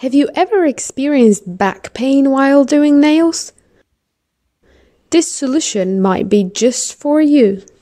Have you ever experienced back pain while doing nails? This solution might be just for you.